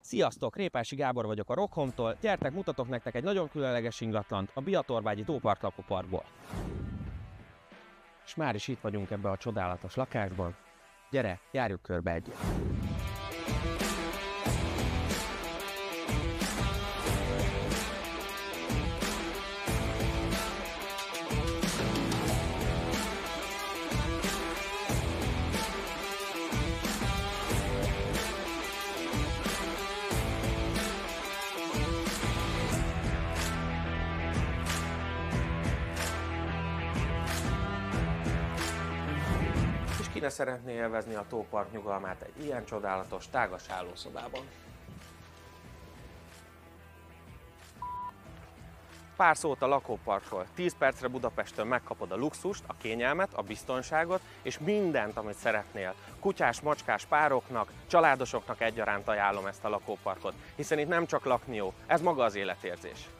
Sziasztok, Répási Gábor vagyok a Rockhome-tól, gyertek, mutatok nektek egy nagyon különleges ingatlant a Biatorvágyi Tópark lakóparkból. És már is itt vagyunk ebbe a csodálatos lakásban. Gyere, járjuk körbe egyet. Ki ne szeretné élvezni a tópark nyugalmát egy ilyen csodálatos, tágas hálószobában? Pár szót a lakóparkról. 10 percre Budapesten megkapod a luxust, a kényelmet, a biztonságot és mindent, amit szeretnél. Kutyás, macskás pároknak, családosoknak egyaránt ajánlom ezt a lakóparkot, hiszen itt nem csak lakni jó, ez maga az életérzés.